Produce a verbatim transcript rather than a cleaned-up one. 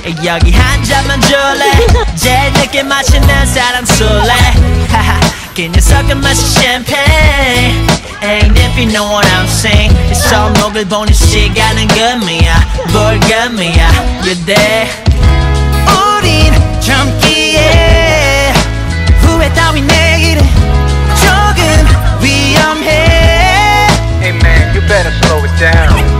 여기 한 잔만 줄래? 제일 늦게 마시는 사람 술래? 그 녀석은 마시 샴페인. Ain't if you know what I'm saying. 이 손목을 보는 시간은 금이야. 뭘 금이야. You're there. 우린 젊기에 후회 따윈 내일은 조금 위험해. Hey man, you better slow it down.